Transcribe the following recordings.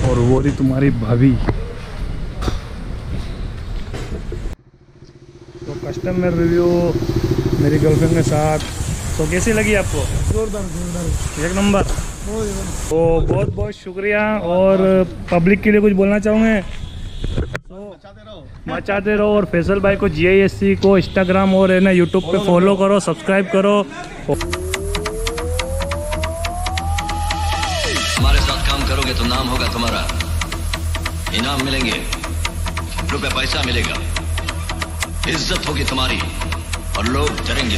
और वो रही तुम्हारी भाभी। तो कस्टमर रिव्यू मेरी गर्लफ्रेंड के साथ, तो कैसी लगी आपको? जोरदार, एक नंबर। तो बहुत बहुत शुक्रिया। और पब्लिक के लिए कुछ बोलना चाहूँगे? मचाते रहो। और फैसल भाई को GISC को इंस्टाग्राम और है ना यूट्यूब पे फॉलो करो, सब्सक्राइब करो। हमारे साथ काम करोगे तो नाम होगा तुम्हारा, इनाम मिलेंगे, रुपए पैसा मिलेगा, इज्जत होगी तुम्हारी और लोग डरेंगे।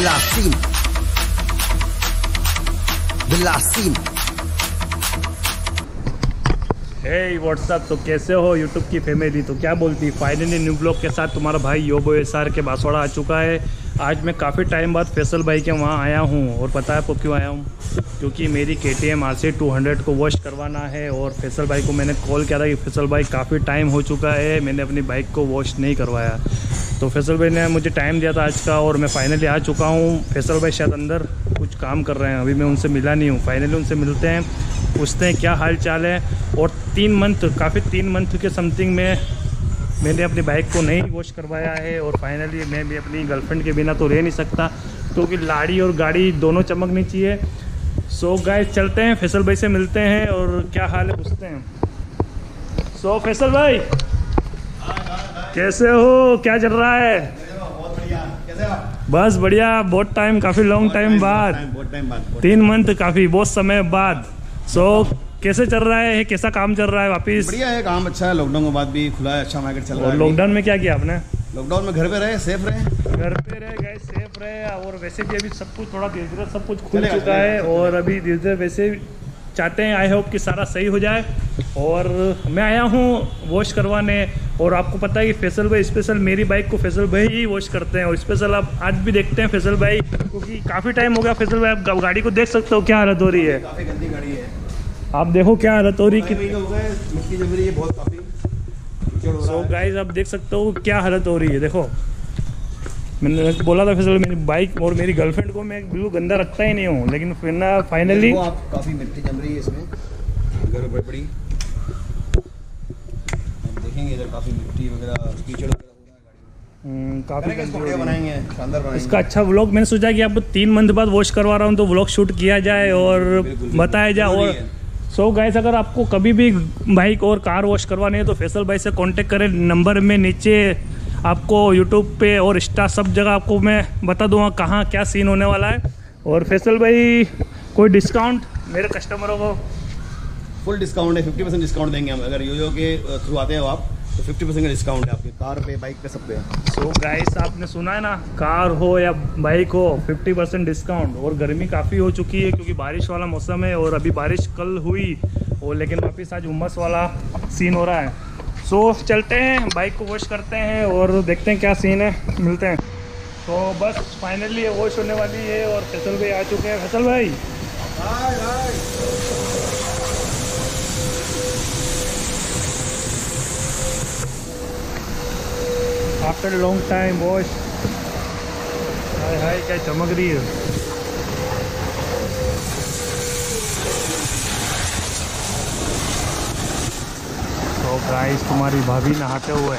हे व्हाट्सअप, तो कैसे हो यूट्यूब की फैमिली? तो क्या बोलती, फाइनली न्यू ब्लॉग के साथ तुम्हारा भाई योबो SR के बांसवाड़ा आ चुका है। आज मैं काफ़ी टाइम बाद फैसल भाई के वहाँ आया हूँ। और पता है आपको क्यों आया हूँ? क्योंकि मेरी KTM RC 200 को वॉश करवाना है। और फैसल भाई को मैंने कॉल किया था कि फैसल भाई काफ़ी टाइम हो चुका है, मैंने अपनी बाइक को वॉश नहीं करवाया। तो फैसल भाई ने मुझे टाइम दिया था आज का, और मैं फाइनली आ चुका हूँ। फैसल भाई शायद अंदर कुछ काम कर रहे हैं, अभी मैं उनसे मिला नहीं हूँ। फाइनली उनसे मिलते हैं, पूछते हैं क्या हाल चाल है। और 3 मंथ के समथिंग में मैंने अपनी बाइक को नहीं वॉश करवाया है। और फाइनली मैं भी अपनी गर्लफ्रेंड के बिना तो रह नहीं सकता, क्योंकि लाड़ी और गाड़ी दोनों चमकनी चाहिए। सो गाइस चलते हैं, फैसल भाई से मिलते हैं और क्या हाल है पूछते हैं। सो फैसल भाई कैसे हो, क्या चल रहा है? बहुत बढ़िया, कैसे आप? बस बढ़िया, बहुत टाइम, काफ़ी लॉन्ग टाइम बाद, 3 मंथ, काफ़ी बहुत समय बाद। सो कैसे चल रहा है, कैसा काम चल रहा है वापिस? बढ़िया है, काम अच्छा है, लॉकडाउन के बाद भी खुला है, अच्छा मार्केट चल रहा है। और लॉकडाउन में क्या किया आपने? लॉकडाउन में घर पे रहे, सेफ रहे, गए, सेफ रहे। और वैसे भी अभी सब कुछ थोड़ा धीरे धीरे सब कुछ खुल चुका है, और अभी धीरे धीरे वैसे चाहते हैं, आई होप कि सारा सही हो जाए। और मैं आया हूँ वॉश करवाने, और आपको पता है कि फैसल भाई स्पेशल मेरी बाइक को फैसल भाई ही वॉश करते हैं। और स्पेशल आप आज भी देखते हैं फैसल भाई, क्योंकि काफ़ी टाइम हो गया। फैसल भाई आप गाड़ी को देख सकते हो क्या हालत हो रही है, काफी गंदी गाड़ी है, आप देखो क्या हालत हो रही है। मिट्टी जम रही है बहुत, काफी। सो गाइस आप देख सकते हो क्या हालत हो रही है। देखो मैंने बोला था फैसल मेरी बाइक और मेरी गर्लफ्रेंड को मैं बिल्कुल गंदा रखता ही नहीं हूँ, लेकिन फिर ना फाइनली काफी मिट्टी जम रही है इसमें, इधर बड़ी देखेंगे, इधर काफी मिट्टी वगैरह कीचड़ वगैरह हो रहा है। काफी बढ़िया बनाएंगे, शानदार बनाएंगे इसका अच्छा व्लॉग। मैंने सोचा कि आपको 3 मंथ बाद वॉश करवा रहा हूँ, तो व्लॉग शूट किया जाए और बताया जाए। और सो गाइस अगर आपको कभी भी बाइक और कार वॉश करवानी है तो फैसल भाई से कांटेक्ट करें, नंबर में नीचे आपको यूट्यूब पे और इंस्टा सब जगह आपको मैं बता दूंगा कहाँ क्या सीन होने वाला है। और फैसल भाई कोई डिस्काउंट मेरे कस्टमरों को? फुल डिस्काउंट है, 50% डिस्काउंट देंगे हम। अगर योयो के थ्रू आते हो आप तो 50% का डिस्काउंट है आपके कार पे, बाइक पे, सब पे। सो गाइस आपने सुना है ना, कार हो या बाइक हो 50% डिस्काउंट। और गर्मी काफ़ी हो चुकी है क्योंकि बारिश वाला मौसम है, और अभी बारिश कल हुई और लेकिन वापस आज उमस वाला सीन हो रहा है। सो चलते हैं, बाइक को वॉश करते हैं और देखते हैं क्या सीन है, मिलते हैं। तो बस फाइनली ये वॉश होने वाली है और फैसल भाई आ चुके हैं। फैसल भाई आफ्टर लॉन्ग टाइम वॉश, हाय हाय क्या चमक रही है। तो गाइस तुम्हारी भाभी नहाते हुए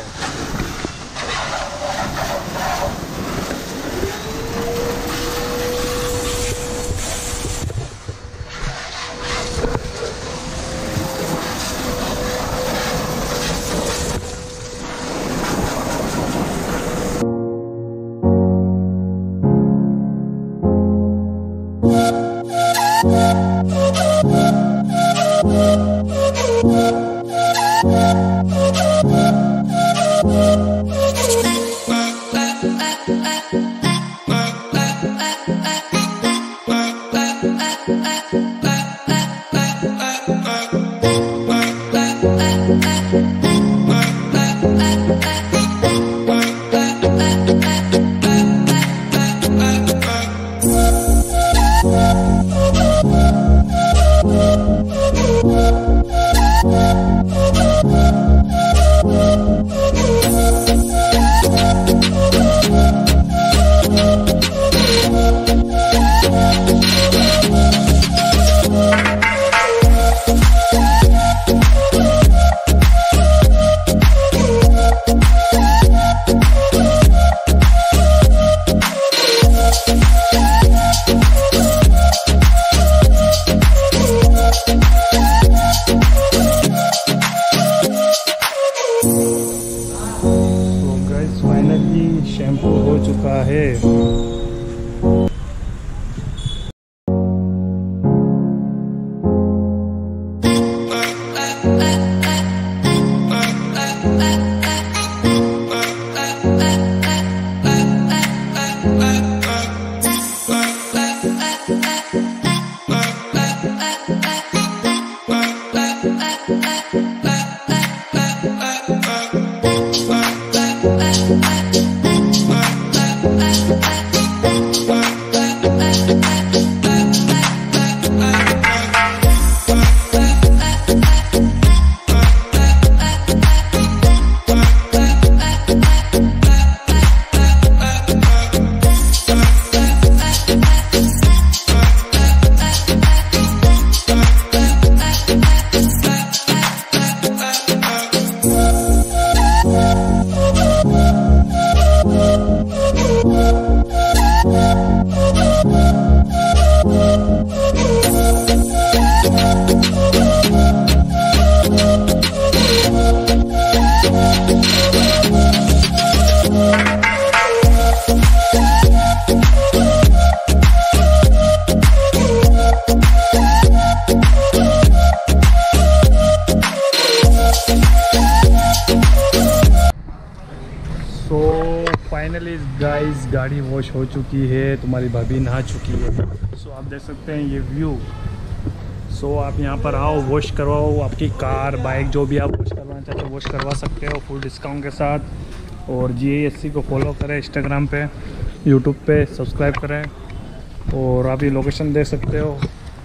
फाइनली गाइस गाड़ी वॉश हो चुकी है, तुम्हारी भाभी नहा चुकी है। सो आप देख सकते हैं ये व्यू। सो आप यहाँ पर आओ, वॉश करवाओ आपकी कार बाइक जो भी आप वॉश करवाना चाहते हो वॉश करवा सकते हो फुल डिस्काउंट के साथ। और GISC को फॉलो करें इंस्टाग्राम पे, यूट्यूब पे सब्सक्राइब करें। और आप ये लोकेशन देख सकते हो,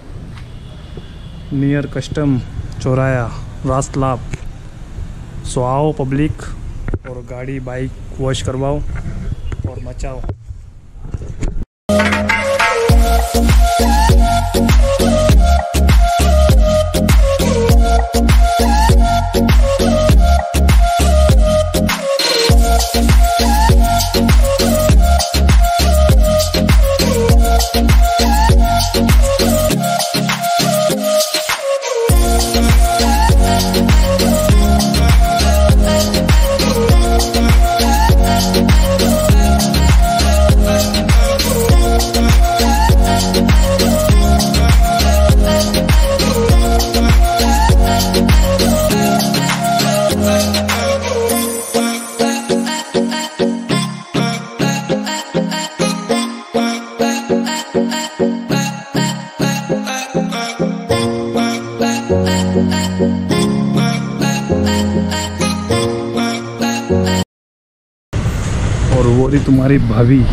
नियर कस्टम चौराया रास्तलाब। सो आओ पब्लिक और गाड़ी बाइक वॉश करवाओ और मचाओ। और वो रही तुम्हारी भाभी।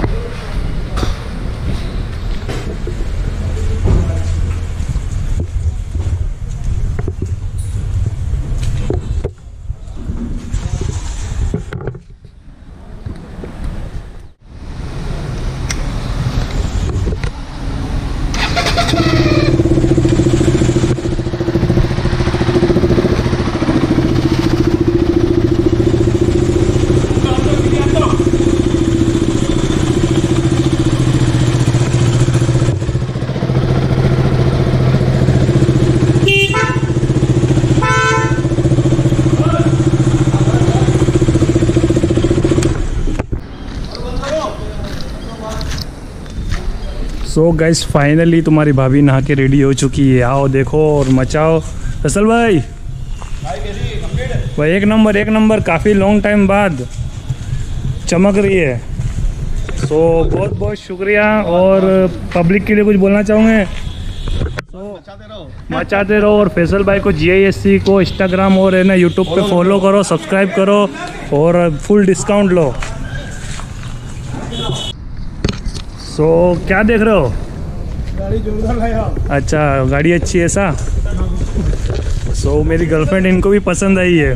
सो गाइस फाइनली तुम्हारी भाभी नहा के रेडी हो चुकी है। आओ देखो और मचाओ। फसल भाई भाई एक नंबर काफ़ी लॉन्ग टाइम बाद चमक रही है। सो बहुत बहुत शुक्रिया। और पब्लिक के लिए कुछ बोलना चाहूँगे? मचाते रहो और फैसल भाई को GISC को इंस्टाग्राम और है ना यूट्यूब पे फॉलो करो, सब्सक्राइब करो और फुल डिस्काउंट लो। सो क्या देख रहे हो? गाड़ी जोरदार लाया। अच्छा गाड़ी अच्छी है ऐसा? सो मेरी गर्लफ्रेंड इनको भी पसंद आई है।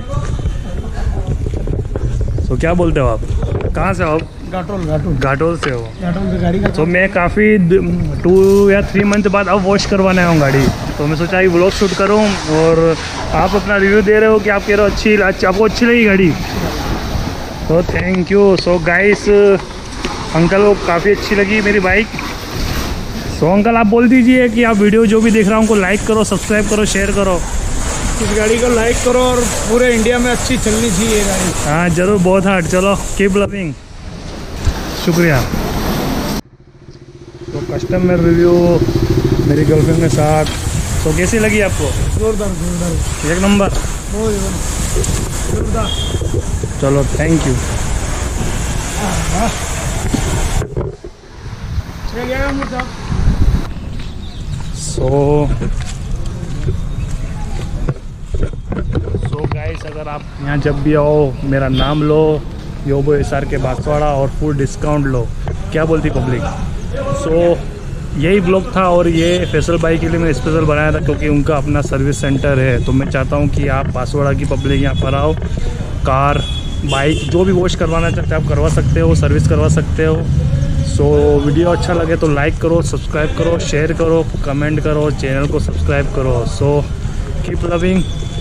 सो क्या बोलते हो आप? कहाँ से हो आप? घाटोल घाटोल से हो? घाटोल से गाड़ी का। तो मैं काफ़ी 2 या 3 मंथ बाद अब वॉश करवाने आया हूँ गाड़ी। तो मैं सोचा ये व्लॉग शूट करूँ और आप अपना रिव्यू दे रहे हो कि आप कह रहे हो आपको अच्छी लगी गाड़ी, तो thank you. So guys uncle को काफ़ी अच्छी लगी मेरी बाइक। सो अंकल आप बोल दीजिए कि आप वीडियो जो भी देख रहा हूँ उनको लाइक करो, सब्सक्राइब करो, शेयर करो। इस गाड़ी को लाइक करो और पूरे इंडिया में अच्छी चलनी चाहिए ये गाड़ी। हाँ ज़रूर, बहुत हार्ड। चलो कीप लविंग। शुक्रिया। तो कस्टमर रिव्यू मेरी गर्लफ्रेंड के साथ। तो कैसी लगी आपको? जोरदार एक नंबर। जोरदार। चलो थैंक यू। सो अगर आप यहाँ जब भी आओ मेरा नाम लो, योबो एसआर के बांसवाड़ा, और फुल डिस्काउंट लो। क्या बोलती पब्लिक? सो यही ब्लॉग था, और ये फैसल भाई के लिए मैं स्पेशल बनाया था क्योंकि उनका अपना सर्विस सेंटर है। तो मैं चाहता हूँ कि आप बांसवाड़ा की पब्लिक यहाँ पर आओ, कार बाइक जो भी वॉश करवाना चाहते हो आप करवा सकते हो, सर्विस करवा सकते हो। सो वीडियो अच्छा लगे तो लाइक करो, सब्सक्राइब करो, शेयर करो, कमेंट करो, चैनल को सब्सक्राइब करो। So keep loving